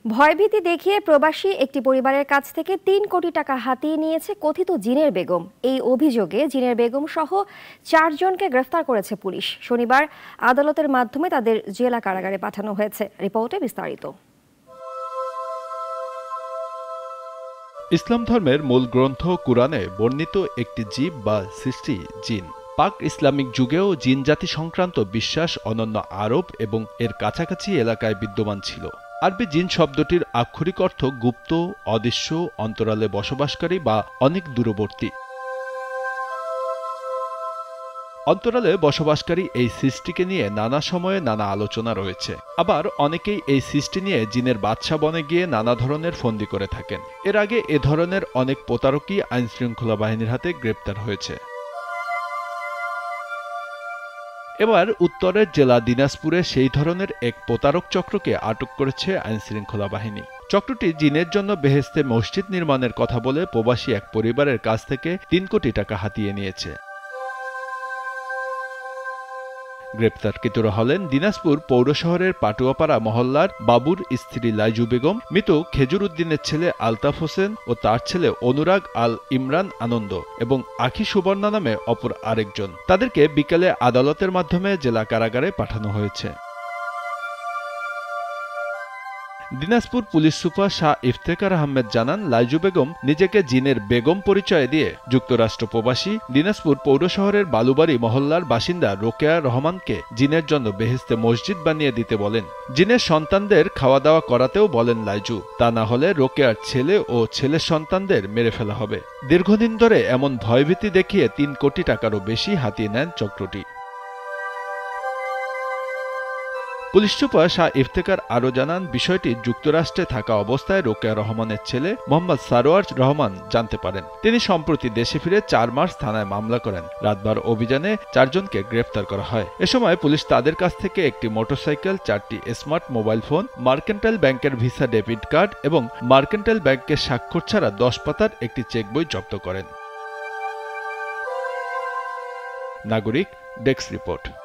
ভয়ভীতি দেখিয়ে প্রবাসী একটি পরিবারের কাছ থেকে ৩ কোটি টাকা হাতিয়ে নিয়েছে কথিত জিনের বেগম। এই অভিযোগে জিনের বেগম সহ ৪ জনকে গ্রেফতার করেছে পুলিশ। শনিবার আদালতের মাধ্যমে তাদের জেলা কারাগারে পাঠানো হয়েছে। রিপোর্টে বিস্তারিত। ইসলাম ধর্মের মূল গ্রন্থ কুরআনে বর্ণিত একটি জীব বা সৃষ্টি জিন। পাক ইসলামিক যুগেও জিন জাতি সংক্রান্ত বিশ্বাস অনন্য আরব এবং এর কাছাকাছি এলাকায় বিদ্যমান ছিল। আরবি জিন শব্দটির আক্ষরিক অর্থ গুপ্ত, অদৃশ্য, অন্তরালে বসবাসকারী বা অনেক দূরবর্তী। অন্তরালে বসবাসকারী এই সৃষ্টিকে নিয়ে নানা সময়ে নানা আলোচনা রয়েছে। আবার অনেকেই এই সৃষ্টি নিয়ে জিনের বাদশা বনে গিয়ে নানা ধরনের ফন্দি করে থাকেন। এর আগে এ ধরনের অনেক প্রতারকই আইনশৃঙ্খলা বাহিনীর হাতে গ্রেপ্তার হয়েছে। এবার উত্তরের জেলা দিনাজপুরে সেই ধরনের এক প্রতারক চক্রকে আটক করেছে আইনশৃঙ্খলা বাহিনী। চক্রটি জিনের জন্য বেহেশতে মসজিদ নির্মাণের কথা বলে প্রবাসী এক পরিবারের কাছ থেকে ৩ কোটি টাকা হাতিয়ে নিয়েছে। গ্রেপ্তারকৃতরা হলেন দিনাজপুর পৌর শহরের পাটুয়াপাড়া মহল্লার বাবুর স্ত্রী লাইজু বেগম, মৃত খেজুর উদ্দিনের ছেলে আলতাফ হোসেন ও তার ছেলে অনুরাগ আল ইমরান আনন্দ এবং আখি সুবর্ণা নামে অপর আরেকজন। তাদেরকে বিকেলে আদালতের মাধ্যমে জেলা কারাগারে পাঠানো হয়েছে। দিনাজপুর পুলিশ সুপার শাহ ইফতেখার আহমেদ জানান, লাইজু বেগম নিজেকে জিনের বেগম পরিচয় দিয়ে যুক্তরাষ্ট্র প্রবাসী দিনাজপুর পৌর শহরের বালুবাড়ি মহল্লার বাসিন্দা রোকেয়া রহমানকে জিনের জন্য বেহেশতে মসজিদ বানিয়ে দিতে বলেন। জিনের সন্তানদের খাওয়া দাওয়া করাতেও বলেন লাইজু, তা না হলে রোকেয়ার ছেলে ও ছেলের সন্তানদের মেরে ফেলা হবে। দীর্ঘদিন ধরে এমন ভয়ভীতি দেখিয়ে ৩ কোটি টাকারও বেশি হাতিয়ে নেন চক্রটি। পুলিশ সুপার শাহ ইফতেখার আরও জানান, বিষয়টি যুক্তরাষ্ট্রে থাকা অবস্থায় রোকেয়া রহমানের ছেলে মোহাম্মদ সারোয়ার রহমান জানতে পারেন। তিনি সম্প্রতি দেশে ফিরে ৪ মার্চ থানায় মামলা করেন। রাতভর অভিযানে ৪ জনকে গ্রেফতার করা হয়। এ সময় পুলিশ তাদের কাছ থেকে একটি মোটরসাইকেল, 4টি স্মার্ট মোবাইল ফোন, মার্কেন্টাইল ব্যাংকের ভিসা ডেবিট কার্ড এবং মার্কেন্টাইল ব্যাংকের স্বাক্ষর ছাড়া 10 পাতার একটি চেক বই জব্দ করেন। নাগরিক ডেস্ক রিপোর্ট।